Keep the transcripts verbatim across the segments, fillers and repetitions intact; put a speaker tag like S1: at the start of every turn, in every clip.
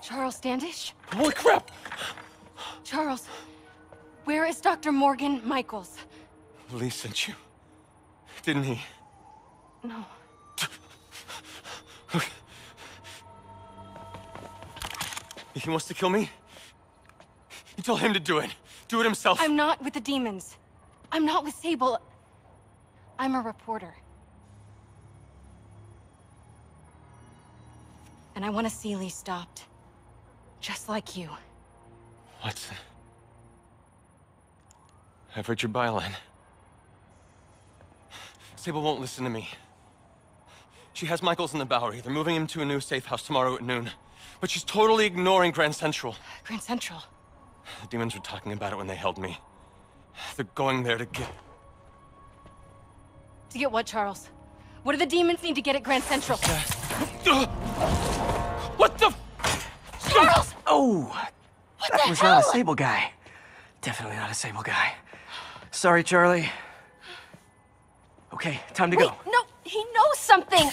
S1: Charles Standish?
S2: Holy crap!
S1: Charles, where is Doctor Morgan Michaels?
S2: Lee sent you. Didn't he?
S1: No.
S2: He wants to kill me? You tell him to do it. Do it himself.
S1: I'm not with the demons. I'm not with Sable. I'm a reporter. And I want to see Lee stopped. Just like you.
S2: Watson. I've heard your byline. Sable won't listen to me. She has Michaels in the Bowery. They're moving him to a new safe house tomorrow at noon. But she's totally ignoring Grand Central.
S1: Grand Central?
S2: The demons were talking about it when they held me. They're going there to get...
S1: To get what, Charles? What do the demons need to get at Grand Central?
S2: What the...
S1: Charles!
S3: Oh!
S1: What
S3: That
S1: the
S3: was
S1: hell?
S3: not a Sable guy. Definitely not a Sable guy. Sorry, Charlie. Okay, time to
S1: Wait,
S3: go.
S1: no! He knows something!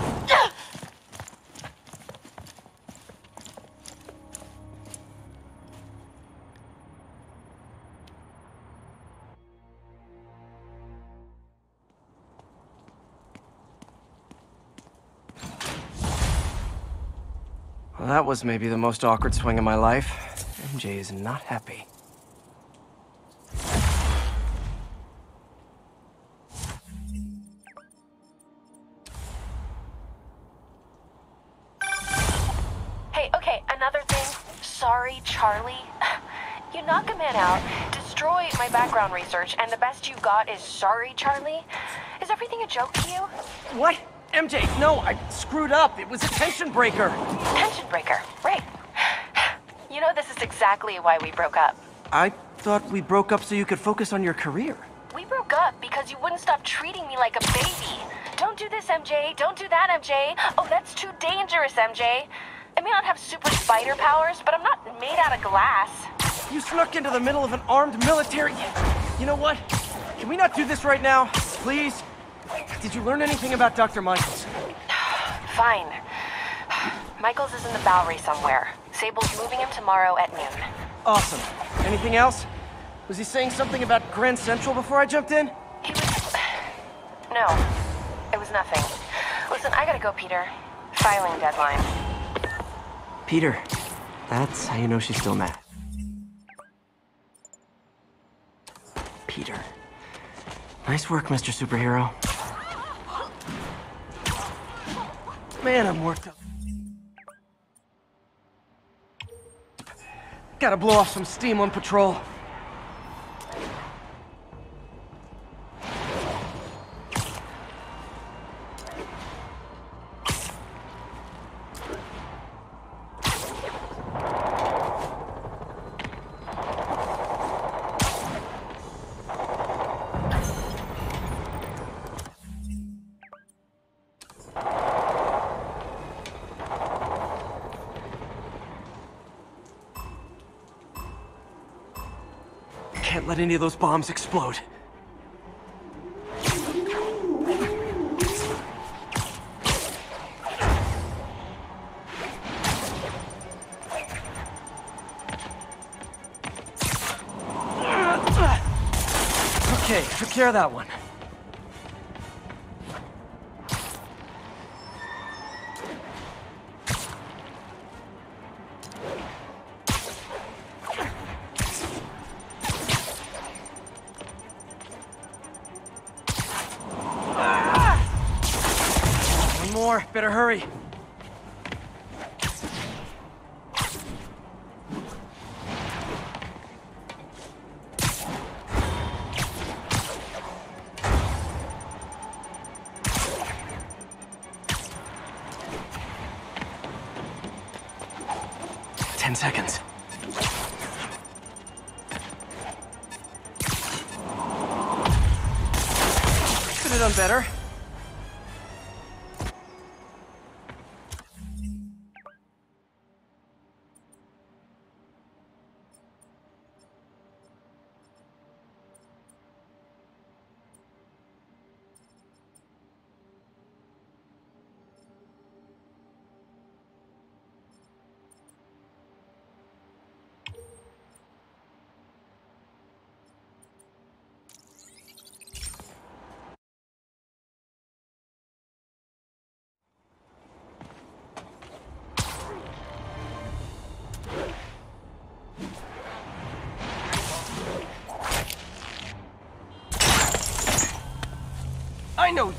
S3: Well, that was maybe the most awkward swing of my life. M J is not happy.
S4: Hey, okay, another thing. Sorry, Charlie. You knock a man out, destroy my background research, and the best you got is sorry, Charlie? Is everything a joke to you?
S3: What? M J, no, I screwed up. It was a tension breaker.
S4: Tension breaker, right. You know, this is exactly why we broke up.
S3: I thought we broke up so you could focus on your career.
S4: We broke up because you wouldn't stop treating me like a baby. Don't do this, M J. Don't do that, M J. Oh, that's too dangerous, M J. I may not have super spider powers, but I'm not made out of glass.
S3: You snuck into the middle of an armed military... You know what? Can we not do this right now? Please? Did you learn anything about Doctor Michaels?
S4: Fine. Michaels is in the Bowery somewhere. Sable's moving him tomorrow at noon.
S3: Awesome. Anything else? Was he saying something about Grand Central before I jumped in?
S4: He was... No. It was nothing. Listen, I gotta go, Peter. Filing deadline.
S3: Peter. That's how you know she's still mad. Peter. Nice work, Mister Superhero. Man, I'm worked up. Gotta blow off some steam on patrol. Can't let any of those bombs explode. Okay, took care of that one. More. Better hurry. Ten seconds. Could have done better.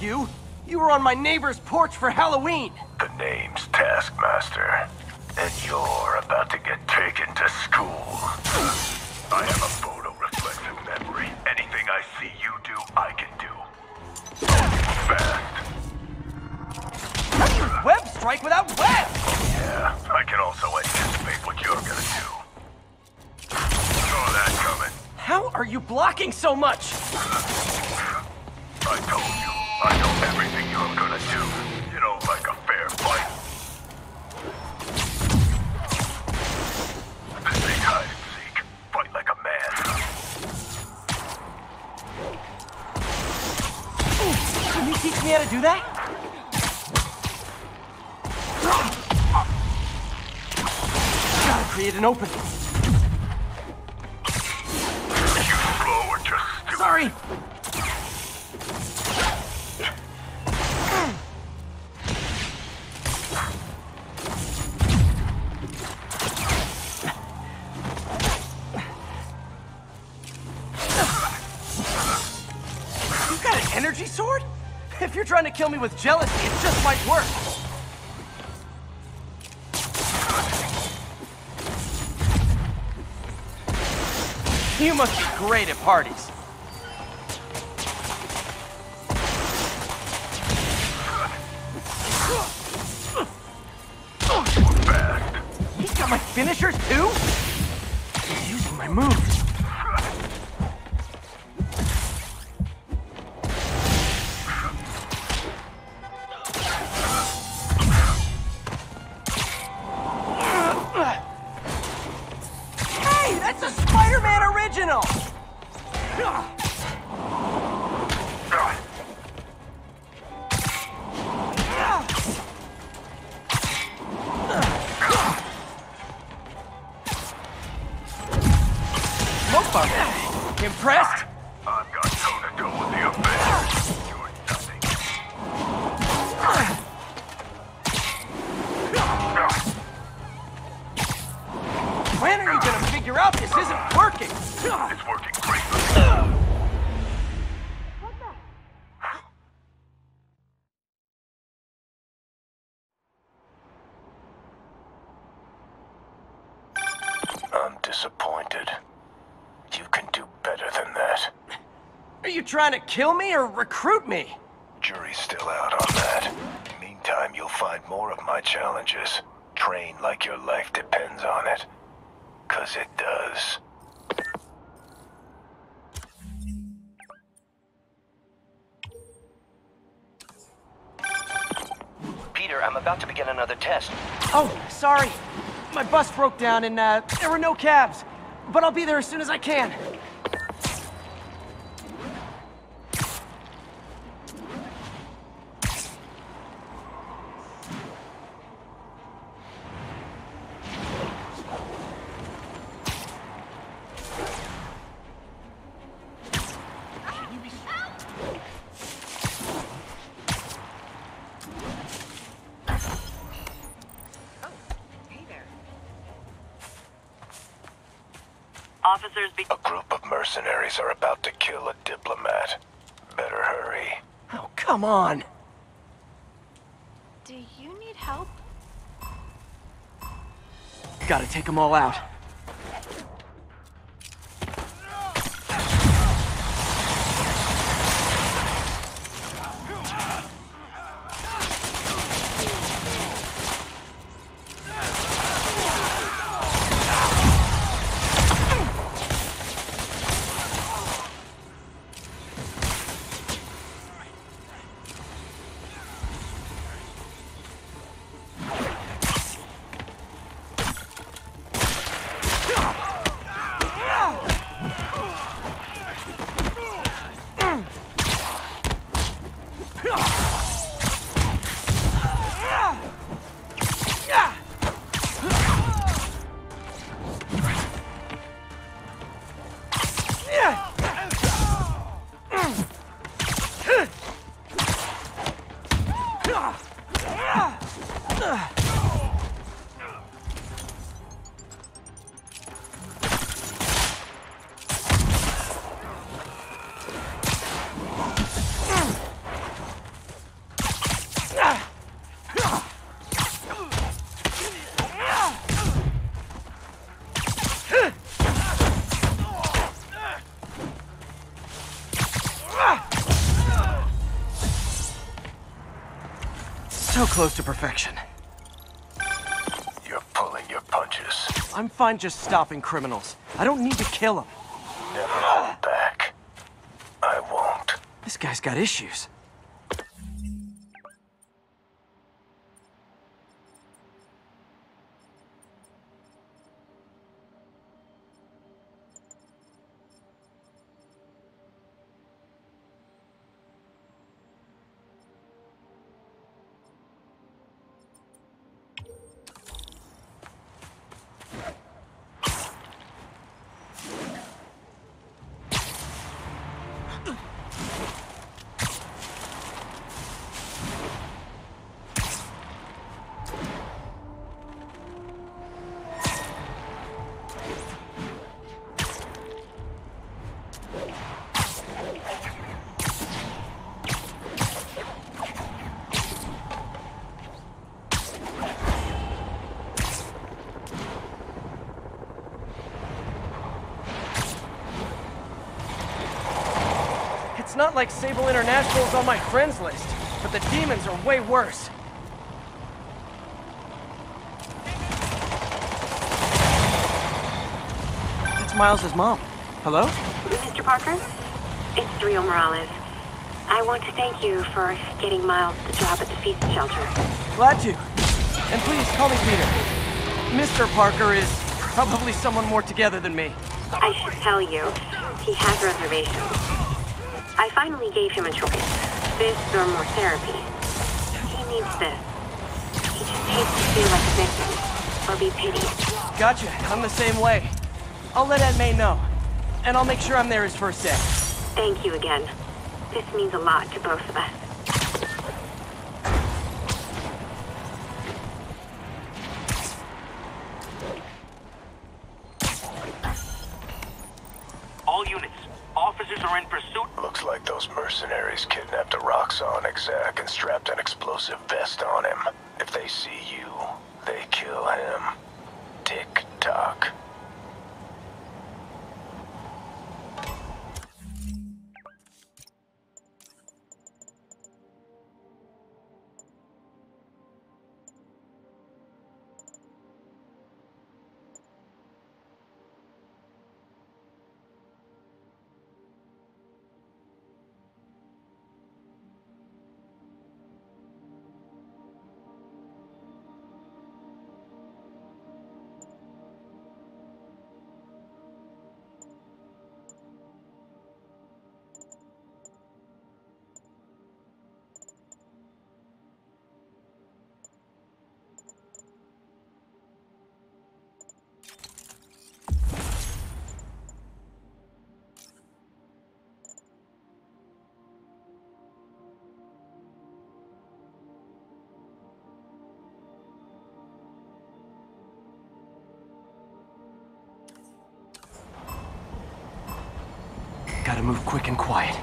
S3: you. You were on my neighbor's porch for Halloween.
S5: The name's Taskmaster, and you're about to get taken to school. I have a photo-reflexive memory. Anything I see you do, I can do. Fast.
S3: How do you web strike without web?
S5: Yeah, I can also anticipate what you're gonna do. Saw that coming.
S3: How are you blocking so much?
S5: I told you, I know everything you're gonna do. You know, like a fair fight. This ain't hide and seek. Fight like a man.
S3: Can you teach me how to do that? Gotta create an opening.
S5: You slow or just stupid?
S3: Sorry. You got an energy sword? If you're trying to kill me with jealousy, it just might work. You must be great at parties.
S5: Fast.
S3: He's got my finishers too? He's using my moves. Hey, that's a Spider-Man original! Smoke bomb. Impressed?
S5: I've got toe-to-toe with the Avengers. You're nothing.
S3: When are you gonna figure out this isn't working?
S5: It's working great. I'm disappointed. You can do better than that.
S3: Are you trying to kill me or recruit me?
S5: Jury's still out on that. Meantime, you'll find more of my challenges. Train like your life depends on it. 'Cause it does.
S6: Peter, I'm about to begin another test.
S3: Oh, sorry. My bus broke down and uh, there were no cabs. But I'll be there as soon as I can.
S6: Officers be-
S5: A group of mercenaries are about to kill a diplomat. Better hurry.
S3: Oh, come on.
S1: Do you need help?
S3: Gotta take them all out. So close to perfection.
S5: You're pulling your punches.
S3: I'm fine just stopping criminals. I don't need to kill them.
S5: Never hold back. I won't.
S3: This guy's got issues. It's not like Sable International is on my friends list, but the demons are way worse. That's Miles' mom. Hello?
S7: Mister Parker? It's Rio Morales. I want to thank you for getting Miles the job at the feast shelter.
S3: Glad to. And please call me Peter. Mister Parker is probably someone more together than me.
S7: I should tell you, he has reservations. I finally gave him a choice. This or more therapy. He needs this. He just hates to feel like a victim, or be pitied.
S3: Gotcha. I'm the same way. I'll let Aunt May know. And I'll make sure I'm there his first day.
S7: Thank you again. This means a lot to both of us.
S6: All units. Officers are in pursuit.
S5: Looks like those mercenaries kidnapped a Roxxon exec and strapped an explosive vest on him. If they see you, they kill him. Tick-tock.
S3: Gotta move quick and quiet.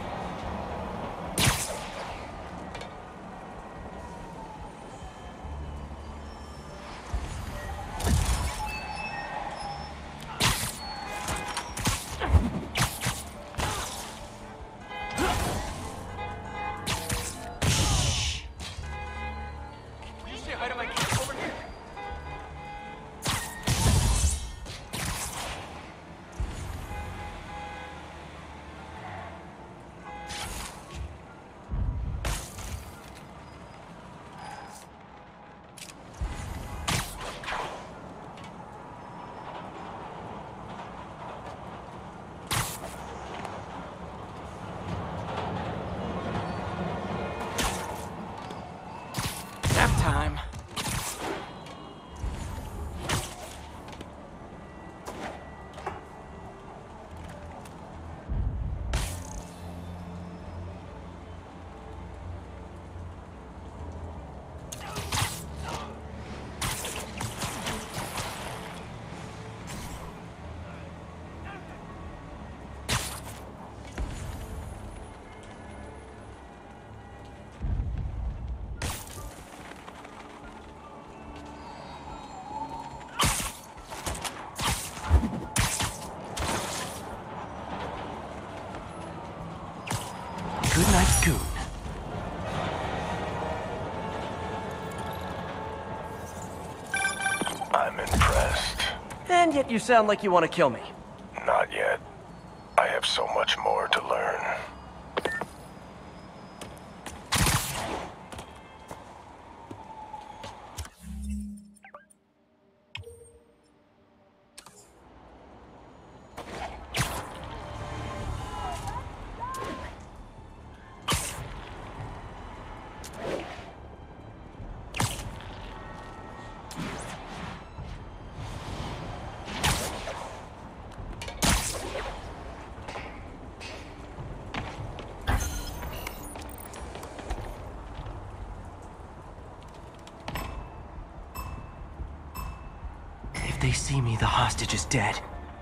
S3: Time.
S5: I'm impressed.
S3: And yet you sound like you want to kill me.
S5: Not yet. I have so much more to learn.
S3: If they see me, the hostage is dead.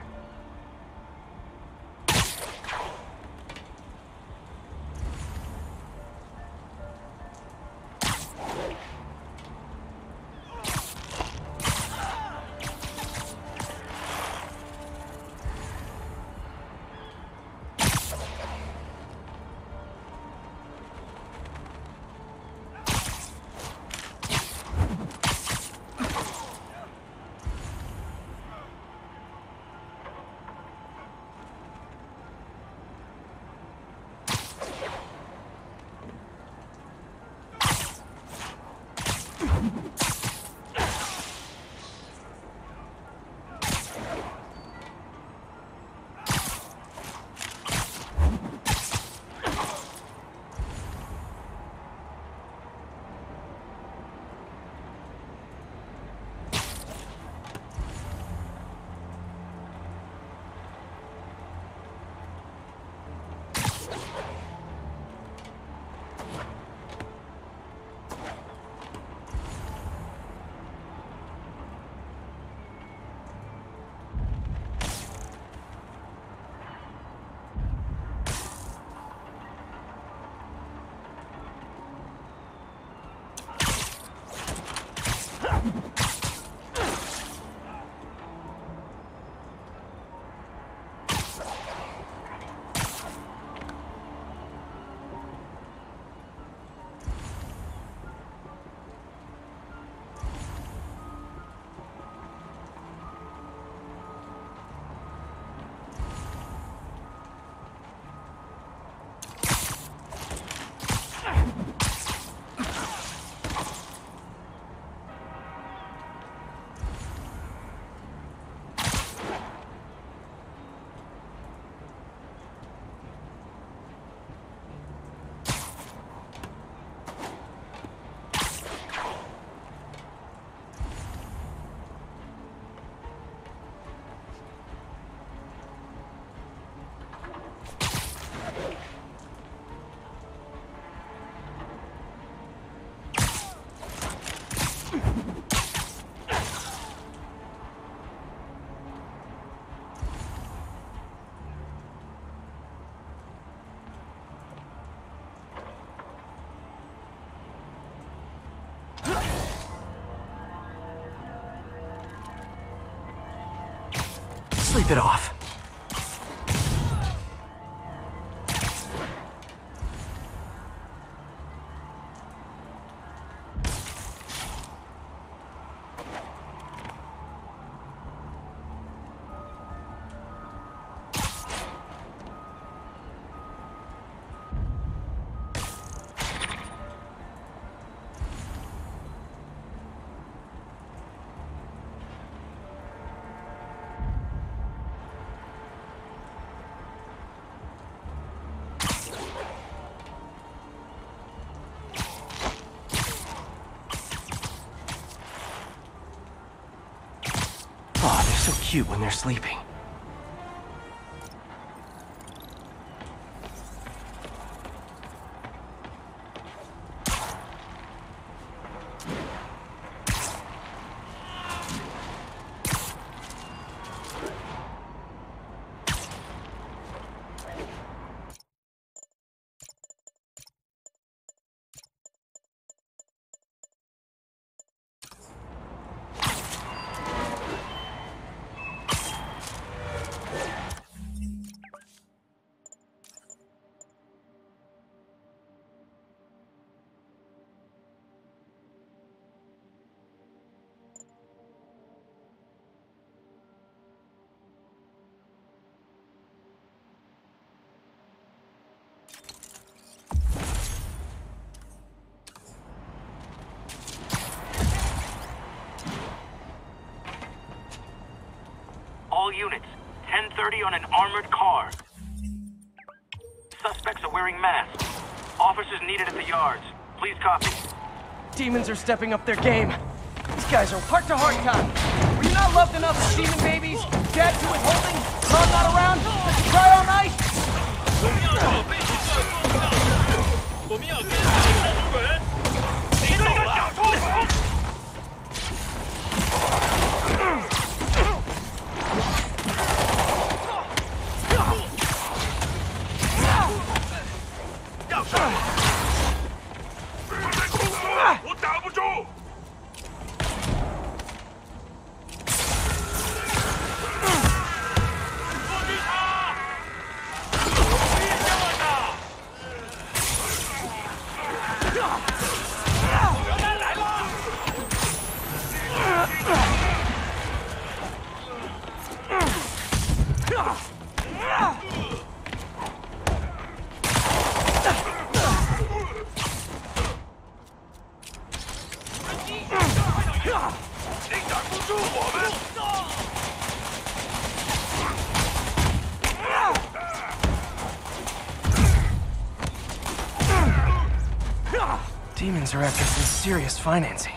S3: Sleep it off. Oh, they're so cute when they're sleeping.
S6: units. ten thirty on an armored car. Suspects are wearing masks. Officers needed at the yards. Please copy.
S3: Demons are stepping up their game. These guys are heart-to-heart time. Were you not loved enough as demon babies? Dad to withholding? Mom not around? Let you cry all night? Demons are after some serious financing.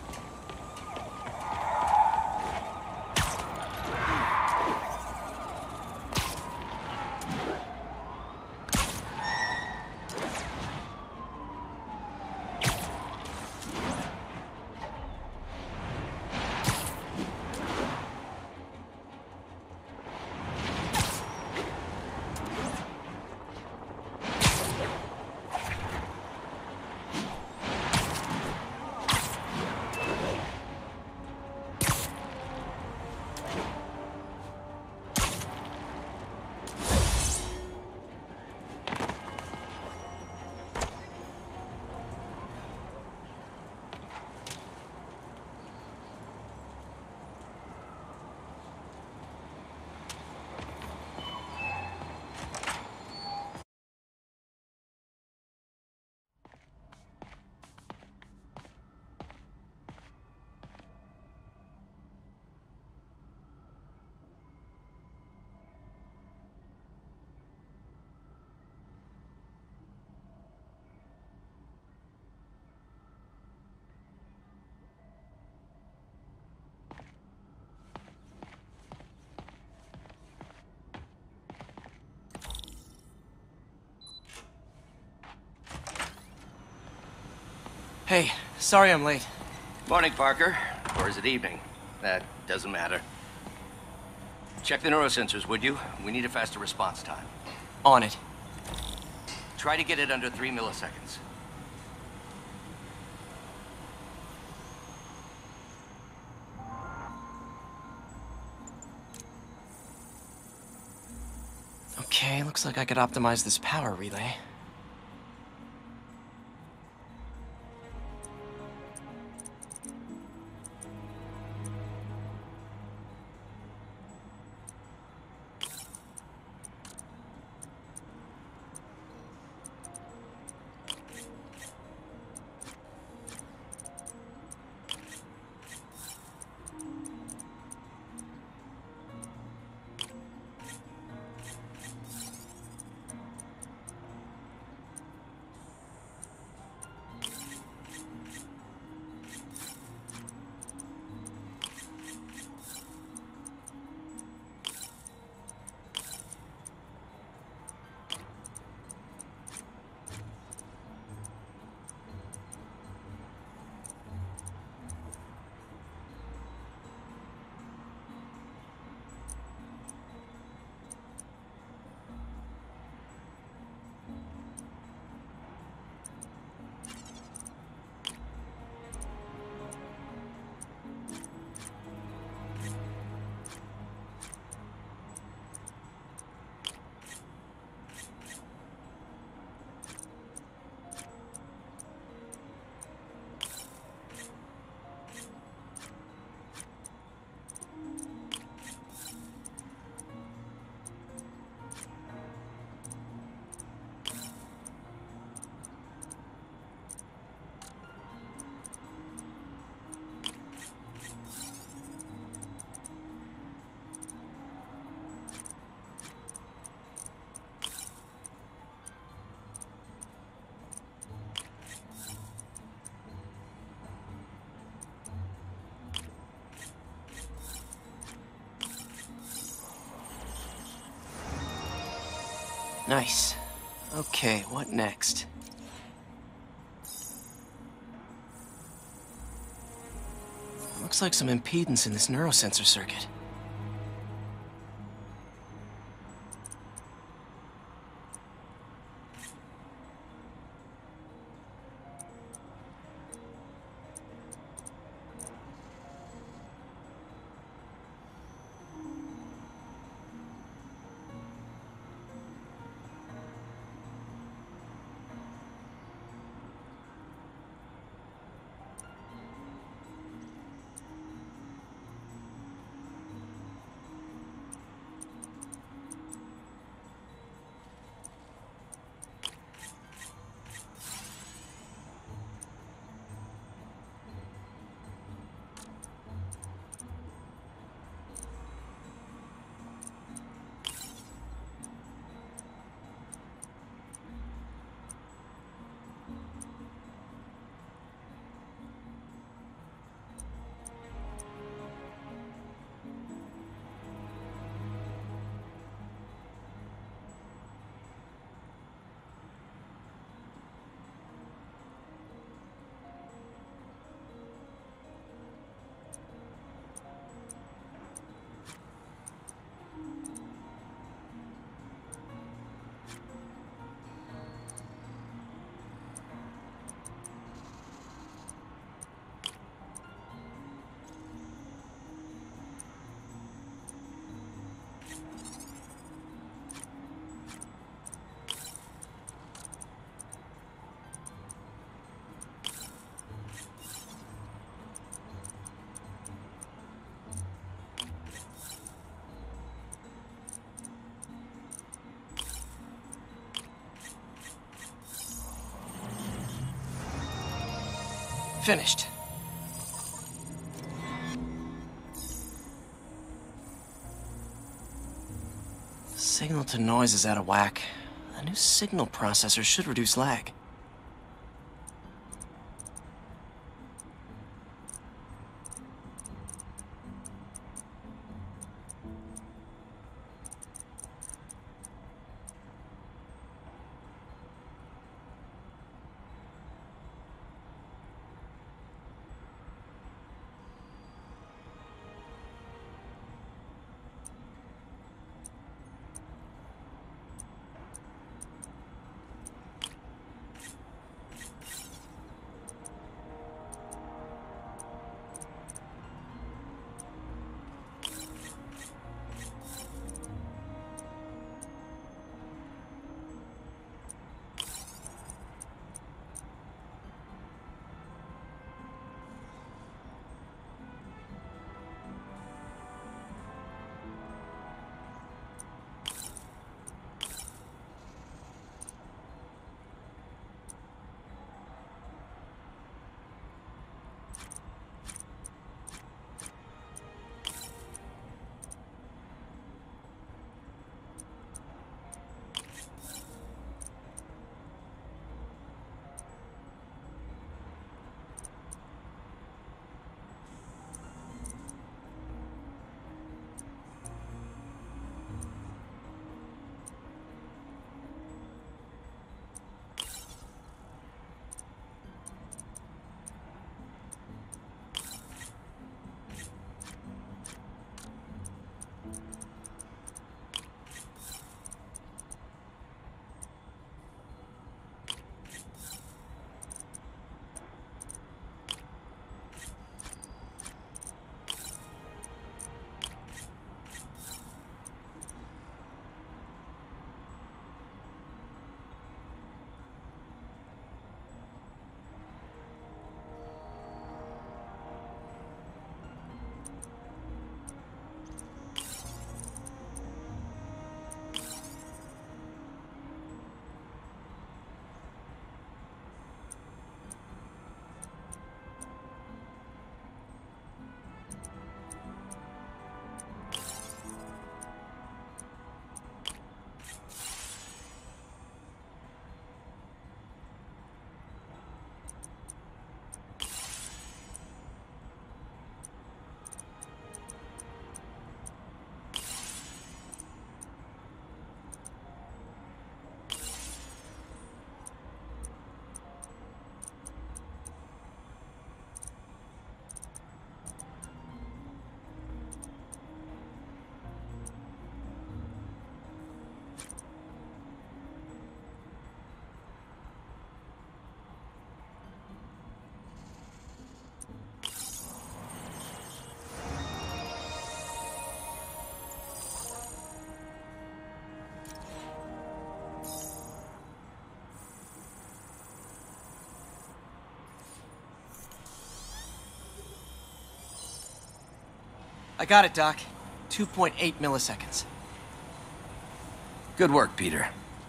S3: Hey, sorry I'm late.
S8: Morning, Parker. Or is it evening? That doesn't matter. Check the neurosensors, would you? We need a faster response time.
S3: On it.
S8: Try to get it under three milliseconds.
S3: Okay, looks like I could optimize this power relay. Nice. Okay, what next? Looks like some impedance in this neurosensor circuit. Finished. Signal to noise is out of whack. The new signal processor should reduce lag. I got it, Doc. two point eight milliseconds.
S8: Good work, Peter.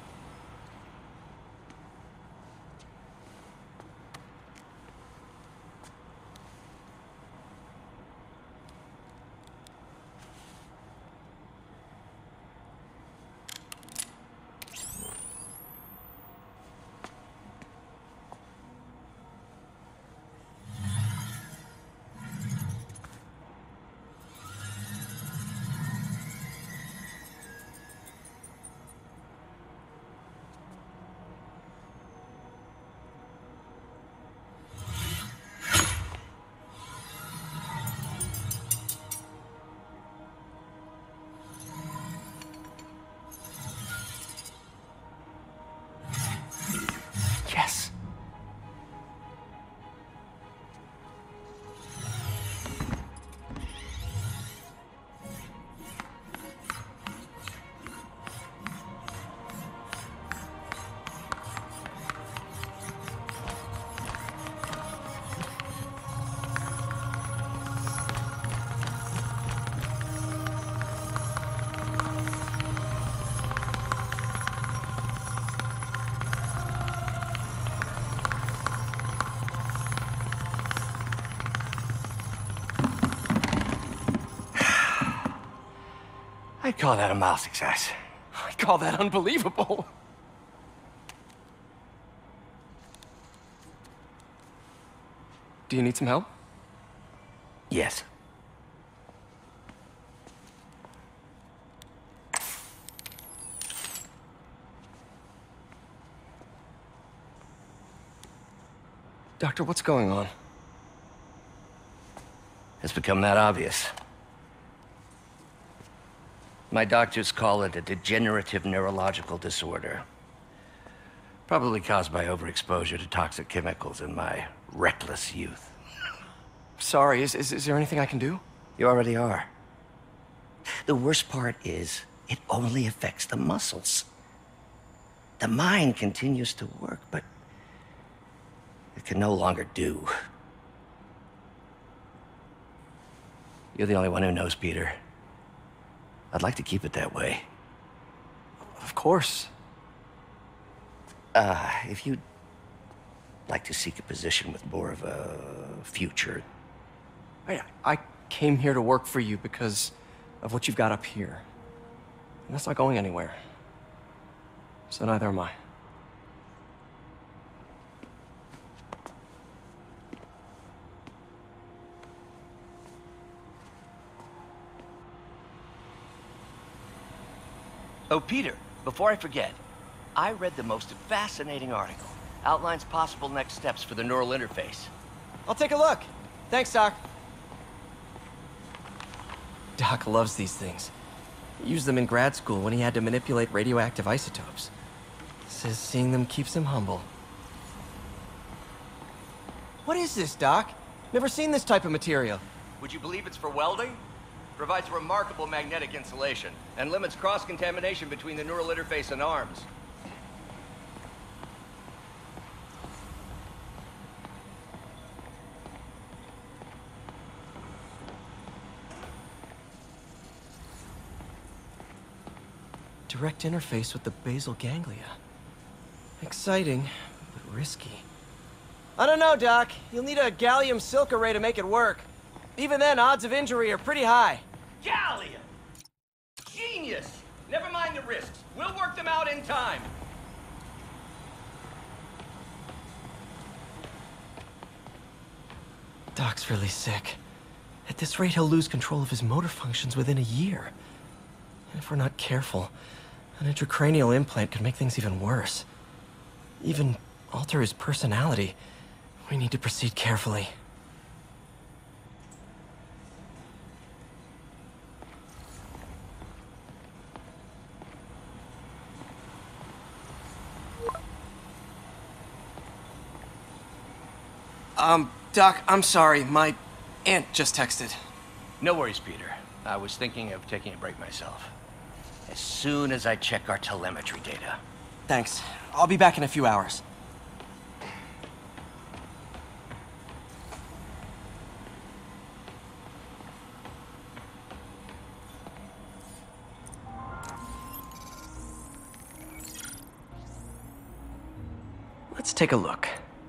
S3: Yes.
S8: I'd call that a mild success.
S3: I call that unbelievable. Do you need some help?
S8: Yes.
S3: Doctor, what's going on?
S8: It's become that obvious. My doctors call it a degenerative neurological disorder. Probably caused by overexposure to toxic chemicals in my reckless youth.
S3: Sorry, is, is, is there anything I can do?
S8: You already are. The worst part is, it only affects the muscles. The mind continues to work, but it can no longer do. You're the only one who knows, Peter. I'd like to keep it that way.
S3: Of course.
S8: Uh, if you'd like to seek a position with more of a future.
S3: I, I came here to work for you because of what you've got up here. And that's not going anywhere. So neither am I.
S8: Oh, Peter, before I forget, I read the most fascinating article. Outlines possible next steps for the neural interface.
S3: I'll take a look. Thanks, Doc. Doc loves these things. He used them in grad school when he had to manipulate radioactive isotopes. Says seeing them keeps him humble. What is this, Doc? Never seen this type of material.
S8: Would you believe it's for welding? Provides remarkable magnetic insulation and limits cross-contamination between the neural interface and arms.
S3: Direct interface with the basal ganglia. Exciting, but risky. I don't know, Doc. You'll need a gallium silk array to make it work. Even then, odds of injury are pretty high.
S8: Gallium! Genius! Never mind the risks. We'll work them out in time.
S3: Doc's really sick. At this rate, he'll lose control of his motor functions within a year. And if we're not careful, an intracranial implant could make things even worse. Even alter his personality. We need to proceed carefully. Um, Doc, I'm sorry. My aunt just texted.
S8: No worries, Peter. I was thinking of taking a break myself. As soon as I check our telemetry data.
S3: Thanks. I'll be back in a few hours. take a look.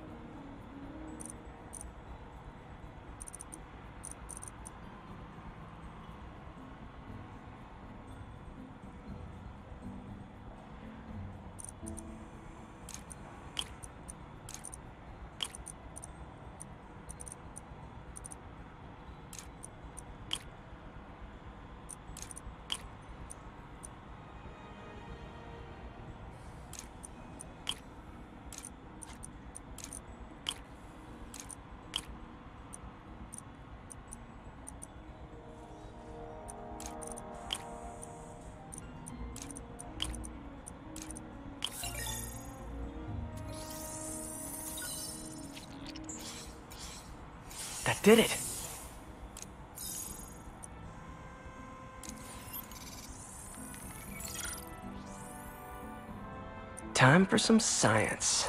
S3: That did it. Time for some science.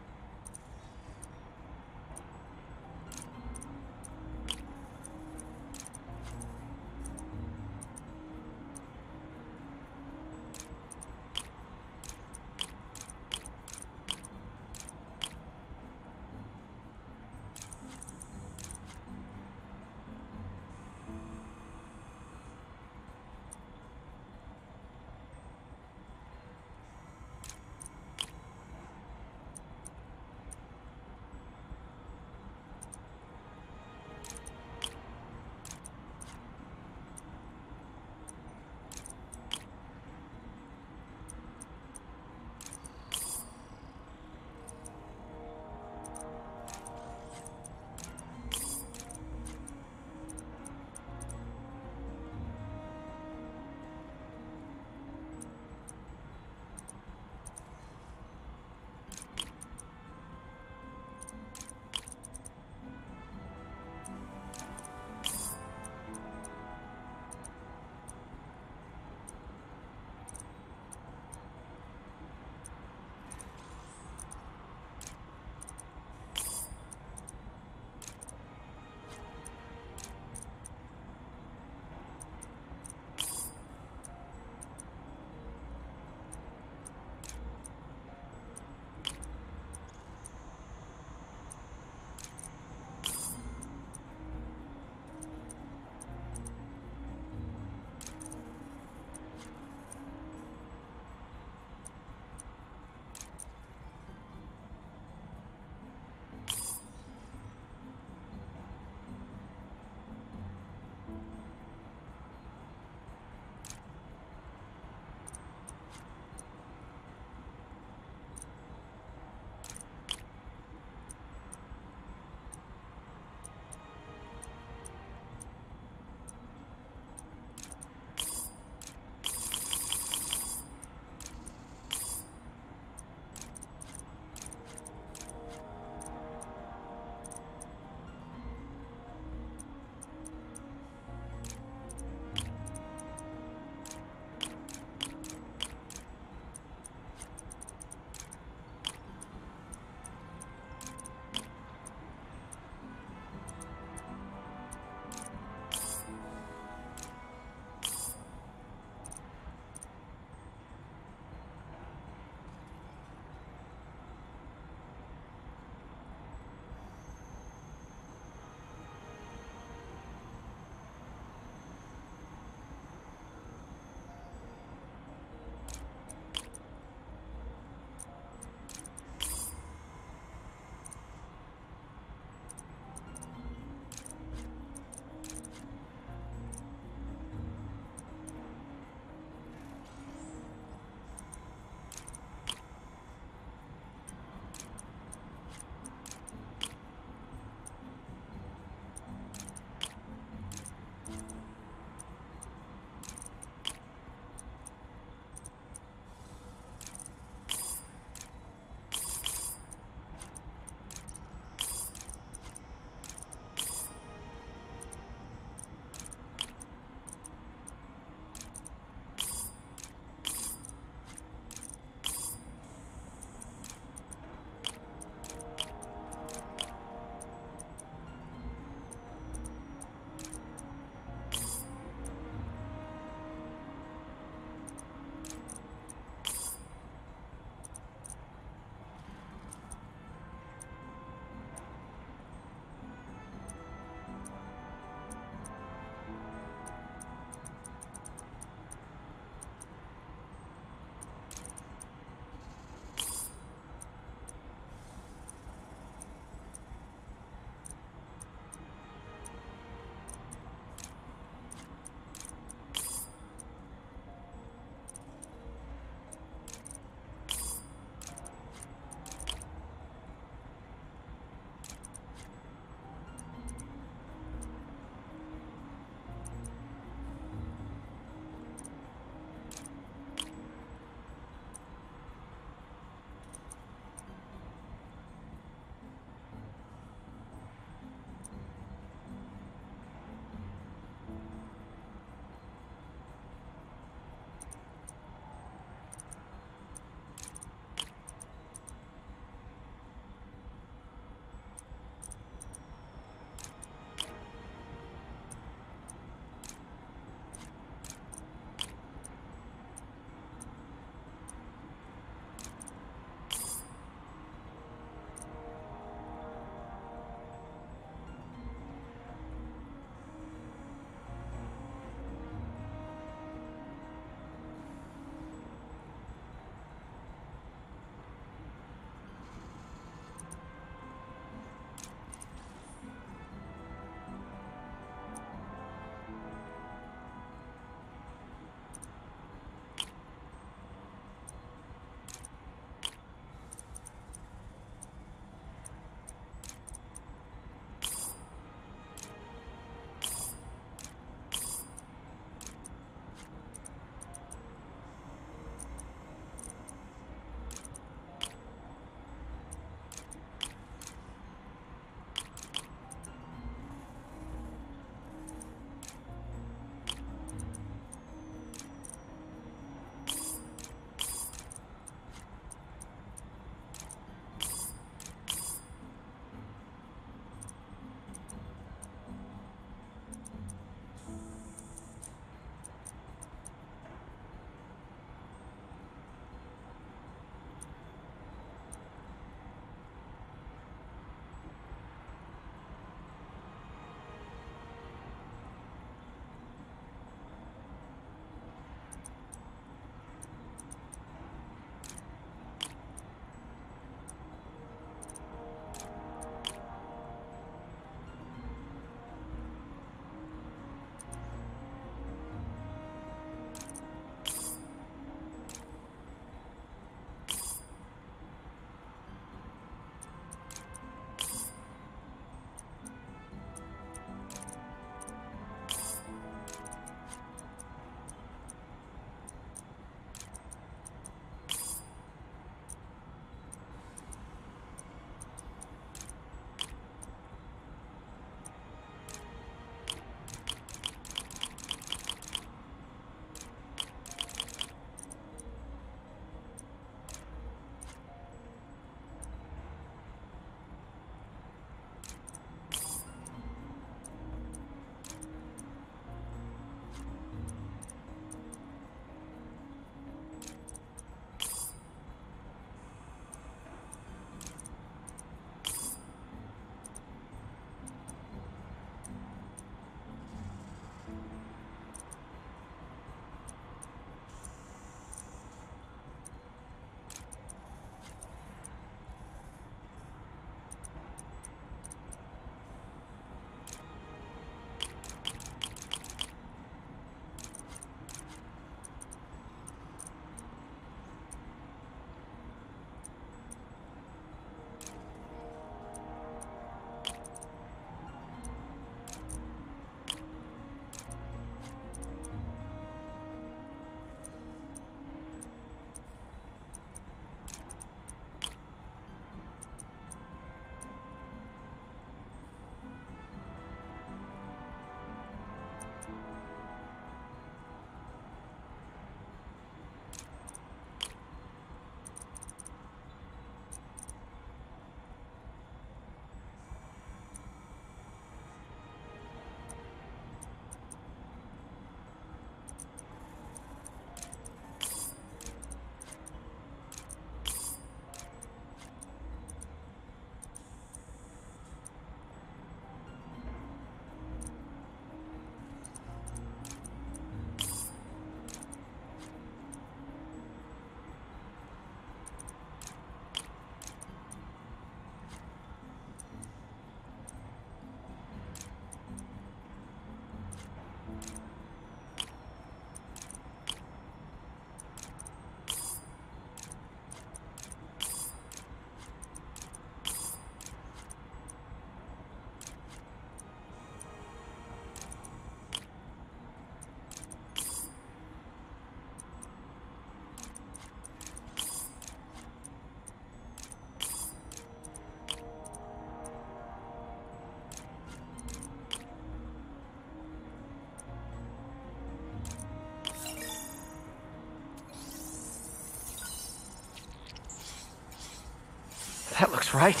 S3: That looks right.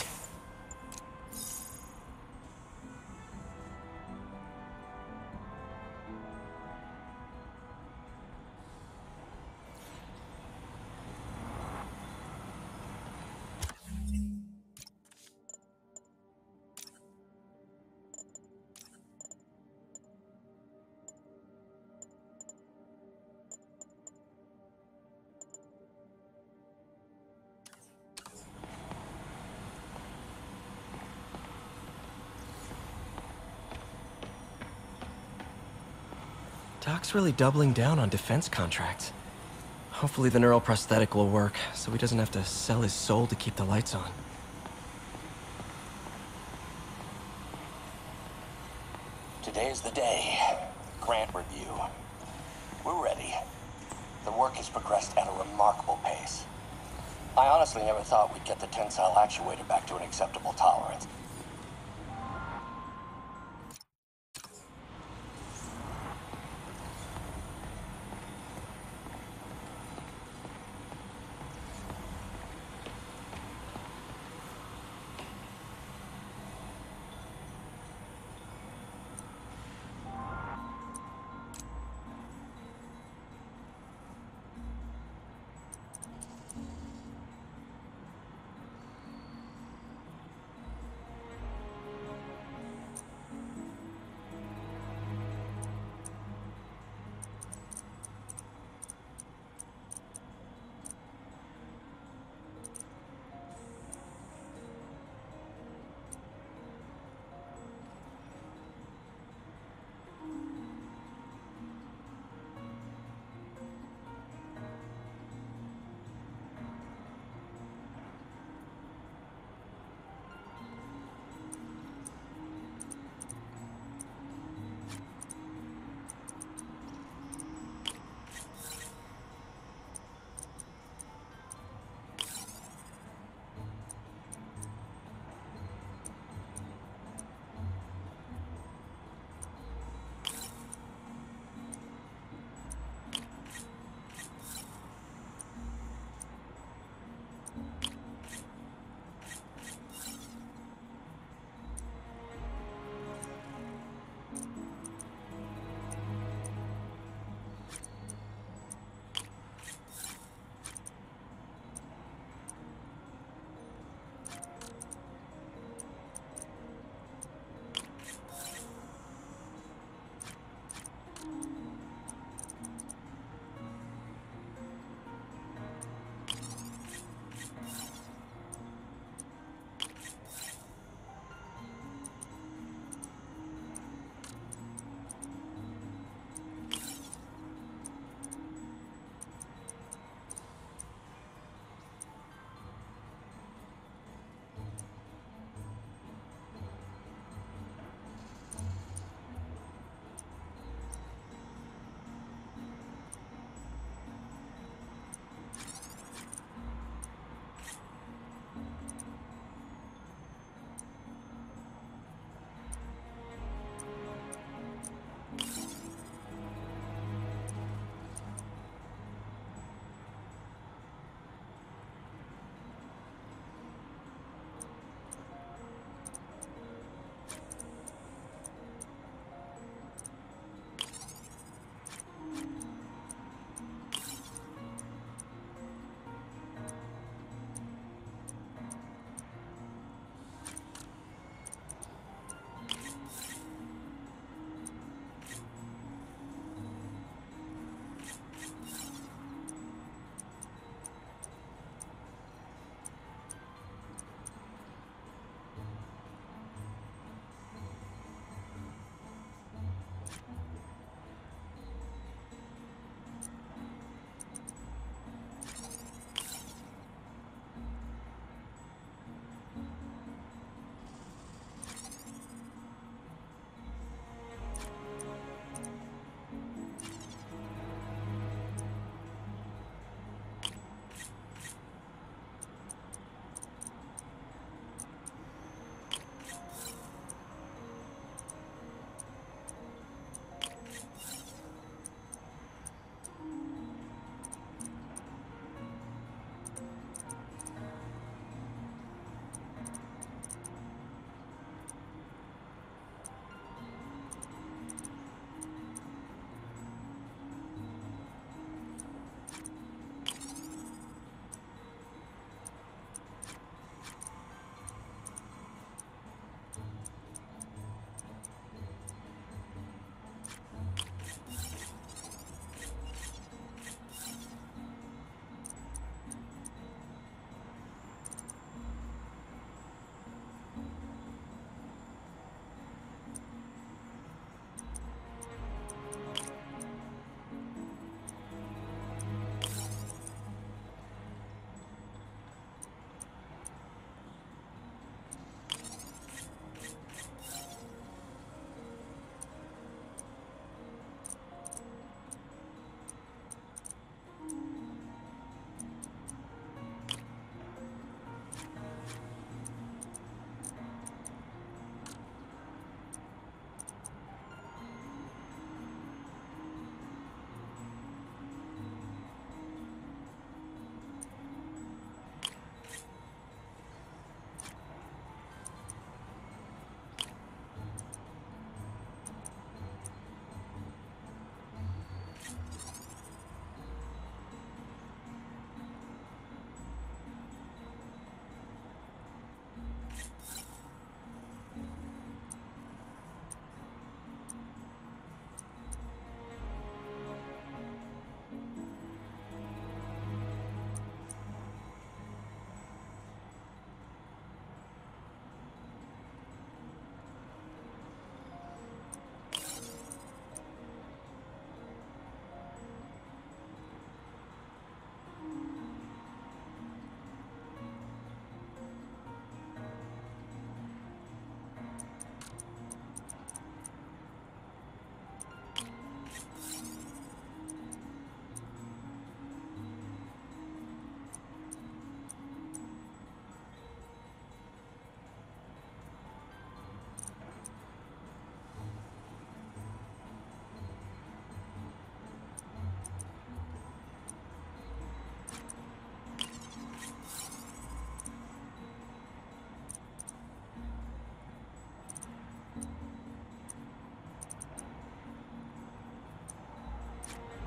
S3: Doc's really doubling down on defense contracts. Hopefully the neural prosthetic will work, so he doesn't have to sell his soul to keep the lights on.
S9: Today's the day. Grant review. We're ready. The work has progressed at a remarkable pace. I honestly never thought we'd get the tensile actuator back to an acceptable tolerance.